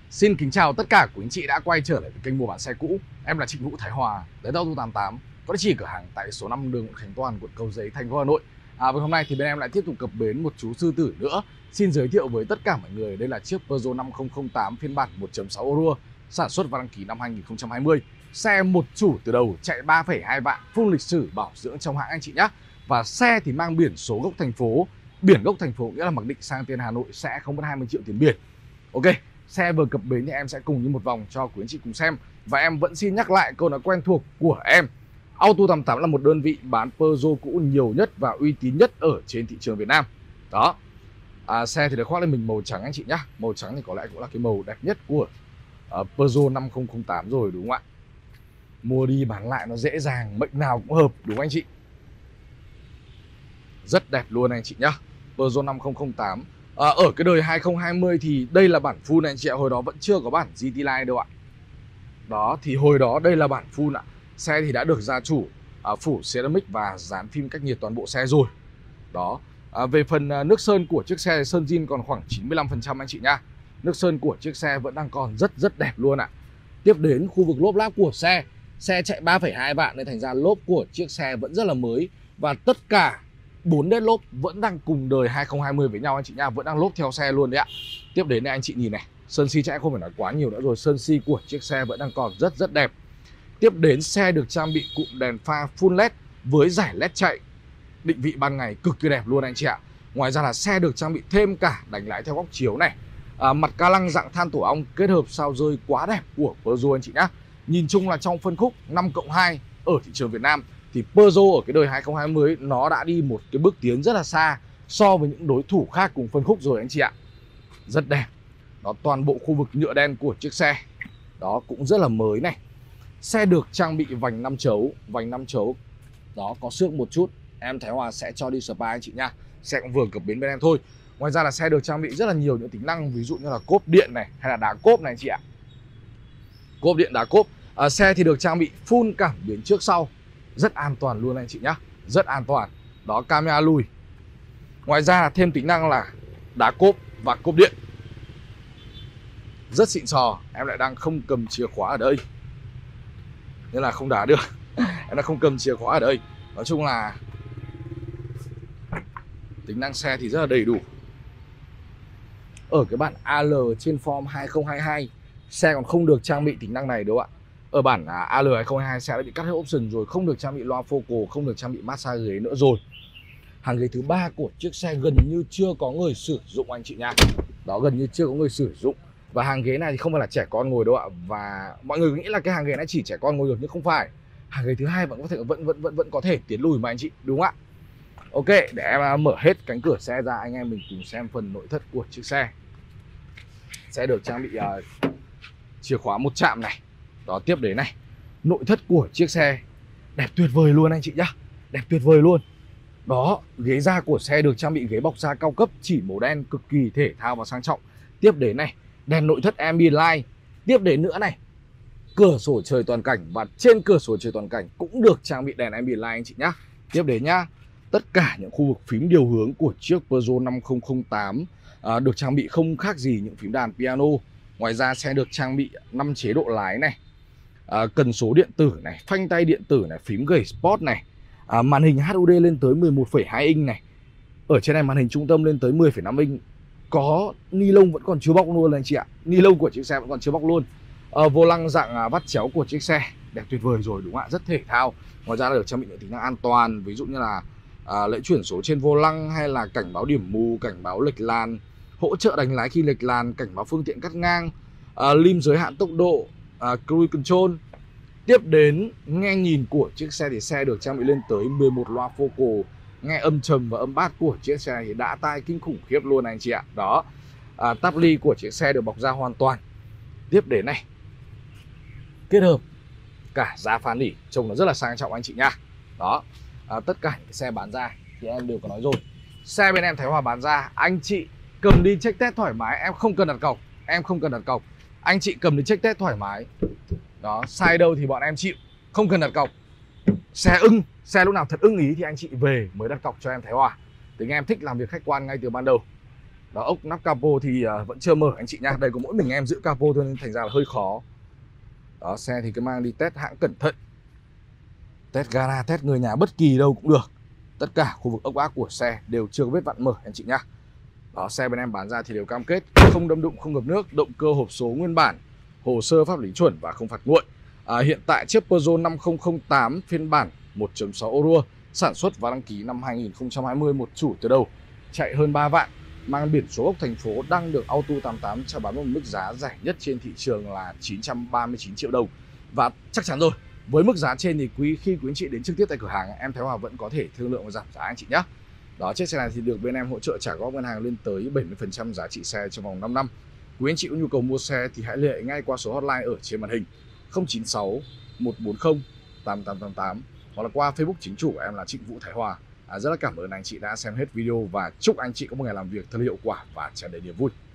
Xin kính chào tất cả quý anh chị đã quay trở lại với kênh mua bán xe cũ. Em là Trịnh Vũ Thái Hòa, đến Auto 88, có địa chỉ cửa hàng tại số 5 đường Nguyễn Khánh Toàn, quận Cầu Giấy, thành phố Hà Nội. Và hôm nay thì bên em lại tiếp tục cập bến một chú sư tử nữa. Xin giới thiệu với tất cả mọi người, đây là chiếc Peugeot 5008 phiên bản 1.6 Euro, sản xuất và đăng ký năm 2020. Xe một chủ từ đầu, chạy 3,2 vạn, full lịch sử bảo dưỡng trong hãng anh chị nhé. Và xe thì mang biển số gốc thành phố. Biển gốc thành phố nghĩa là mặc định sang tên Hà Nội sẽ không mất 20 triệu tiền biển. Ok, xe vừa cập bến thì em sẽ cùng đi một vòng cho quý anh chị cùng xem. Và em vẫn xin nhắc lại câu nói quen thuộc của em. Auto 88 là một đơn vị bán Peugeot cũ nhiều nhất và uy tín nhất ở trên thị trường Việt Nam. Đó. Xe thì được khoác lên mình màu trắng anh chị nhá. Màu trắng thì có lẽ cũng là cái màu đẹp nhất của Peugeot 5008 rồi, đúng không ạ? Mua đi bán lại nó dễ dàng, mệnh nào cũng hợp, đúng không anh chị? Rất đẹp luôn anh chị nhá. Peugeot 5008. Ở cái đời 2020 thì đây là bản full này anh chị ạ. Hồi đó vẫn chưa có bản GT Line đâu ạ. Đó, thì hồi đó đây là bản full ạ. Xe thì đã được gia chủ phủ ceramic và dán phim cách nhiệt toàn bộ xe rồi. Đó. Về phần nước sơn của chiếc xe, sơn zin còn khoảng 95% anh chị nha. Nước sơn của chiếc xe vẫn đang còn rất đẹp luôn ạ. Tiếp đến khu vực lốp láp của xe. Xe chạy 3,2 vạn nên thành ra lốp của chiếc xe vẫn rất là mới. Và tất cả 4 đét lốp vẫn đang cùng đời 2020 với nhau anh chị nha. Vẫn đang lốp theo xe luôn đấy ạ. Tiếp đến đây anh chị nhìn này. Sơn xi chạy không phải nói quá nhiều nữa rồi. Sơn xi của chiếc xe vẫn đang còn rất đẹp. Tiếp đến xe được trang bị cụm đèn pha full LED với giải LED chạy. Định vị ban ngày cực kỳ đẹp luôn anh chị ạ. Ngoài ra là xe được trang bị thêm cả đánh lái theo góc chiếu này. Mặt ca lăng dạng than tổ ong kết hợp sao rơi quá đẹp của Peugeot anh chị nhá. Nhìn chung là trong phân khúc 5+2 ở thị trường Việt Nam thì Peugeot ở cái đời 2020 nó đã đi một cái bước tiến rất là xa so với những đối thủ khác cùng phân khúc rồi anh chị ạ. Rất đẹp. Đó, toàn bộ khu vực nhựa đen của chiếc xe đó cũng rất là mới này. Xe được trang bị vành 5 chấu. Vành 5 chấu đó có xước một chút, em Thái Hòa sẽ cho đi spa anh chị nha. Xe cũng vừa cập bến bên em thôi. Ngoài ra là xe được trang bị rất là nhiều những tính năng, ví dụ như là cốp điện này hay là đá cốp này anh chị ạ. Cốp điện, đá cốp. Xe thì được trang bị full cảm biến trước sau. Rất an toàn luôn anh chị nhá. Rất an toàn. Đó, camera lùi. Ngoài ra là thêm tính năng là đá cốp và cốp điện. Rất xịn sò. Em lại đang không cầm chìa khóa ở đây nên là không đá được. Em đã không cầm chìa khóa ở đây. Nói chung là tính năng xe thì rất là đầy đủ. Ở cái bản AL trên form 2022 xe còn không được trang bị tính năng này đâu ạ. Ở bản AL 2022 xe đã bị cắt hết option rồi, không được trang bị loa focal, không được trang bị massage ghế nữa rồi. Hàng ghế thứ 3 của chiếc xe gần như chưa có người sử dụng anh chị nha. Đó, gần như chưa có người sử dụng. Và hàng ghế này thì không phải là trẻ con ngồi đâu ạ. Và mọi người nghĩ là cái hàng ghế này chỉ trẻ con ngồi được nhưng không phải. Hàng ghế thứ 2 vẫn có thể vẫn có thể tiến lùi mà anh chị, đúng không ạ? Ok, để em mở hết cánh cửa xe ra, anh em mình cùng xem phần nội thất của chiếc xe. Sẽ được trang bị chìa khóa một chạm này. Đó, tiếp đến này, nội thất của chiếc xe đẹp tuyệt vời luôn anh chị nhá. Đẹp tuyệt vời luôn. Đó, ghế da của xe được trang bị ghế bọc da cao cấp, chỉ màu đen, cực kỳ thể thao và sang trọng. Tiếp đến này, đèn nội thất ambient light. Tiếp đến nữa này, cửa sổ trời toàn cảnh, và trên cửa sổ trời toàn cảnh cũng được trang bị đèn ambient light anh chị nhá. Tiếp đến nhá, tất cả những khu vực phím điều hướng của chiếc Peugeot 5008 được trang bị không khác gì những phím đàn piano. Ngoài ra xe được trang bị 5 chế độ lái này, cần số điện tử này, phanh tay điện tử này, phím gầy sport này, màn hình HUD lên tới 11,2 inch này. Ở trên này màn hình trung tâm lên tới 10,5 inch. Có ni lông vẫn còn chưa bóc luôn anh chị ạ. Ni lông của chiếc xe vẫn còn chưa bóc luôn. Vô lăng dạng vắt chéo của chiếc xe đẹp tuyệt vời rồi, đúng không ạ? Rất thể thao. Ngoài ra là được trang bị những tính năng an toàn, ví dụ như là lẫy chuyển số trên vô lăng, hay là cảnh báo điểm mù, cảnh báo lệch làn, hỗ trợ đánh lái khi lệch làn, cảnh báo phương tiện cắt ngang, lim giới hạn tốc độ, cruise control. Tiếp đến nghe nhìn của chiếc xe thì xe được trang bị lên tới 11 loa focal. Nghe âm trầm và âm bass của chiếc xe thì đã tai kinh khủng khiếp luôn anh chị ạ. Đó, táp ly của chiếc xe được bọc da hoàn toàn. Tiếp đến này, kết hợp cả da phản nỉ, trông nó rất là sang trọng anh chị nha. Đó, tất cả những xe bán ra thì em đều có nói rồi. Xe bên em Thái Hòa bán ra, anh chị cầm đi check test thoải mái, em không cần đặt cọc. Em không cần đặt cọc, anh chị cầm đi check test thoải mái. Đó, sai đâu thì bọn em chịu, không cần đặt cọc. Xe ưng, xe lúc nào thật ưng ý thì anh chị về mới đặt cọc cho em Thái Hòa. Tính em thích làm việc khách quan ngay từ ban đầu. Đó, ốc nắp capo thì vẫn chưa mở anh chị nhá. Đây có mỗi mình em giữ capo thôi nên thành ra là hơi khó. Đó, xe thì cứ mang đi test hãng cẩn thận, test gara, test người nhà bất kỳ đâu cũng được. Tất cả khu vực ốc ác của xe đều chưa có vết vặn mở anh chị nhá. Đó, xe bên em bán ra thì đều cam kết không đâm đụng, không ngập nước, động cơ hộp số nguyên bản, hồ sơ pháp lý chuẩn và không phạt nguội. Hiện tại chiếc Peugeot 5008 phiên bản 1.6 Euro sản xuất và đăng ký năm 2020, một chủ từ đầu, chạy hơn 3 vạn, mang biển số gốc thành phố, đang được Auto88 chào bán một mức giá rẻ nhất trên thị trường là 939 triệu đồng. Và chắc chắn rồi, với mức giá trên thì khi quý anh chị đến trực tiếp tại cửa hàng, em Thái Hòa vẫn có thể thương lượng và giảm giá anh chị nhé. Đó, chiếc xe này thì được bên em hỗ trợ trả góp ngân hàng lên tới 70% giá trị xe trong vòng 5 năm. Quý anh chị có nhu cầu mua xe thì hãy liên hệ ngay qua số hotline ở trên màn hình 096 140 8888 hoặc là qua Facebook chính chủ của em là Trịnh Vũ Thái Hòa. Rất là cảm ơn anh chị đã xem hết video và chúc anh chị có một ngày làm việc thật hiệu quả và tràn đầy niềm vui.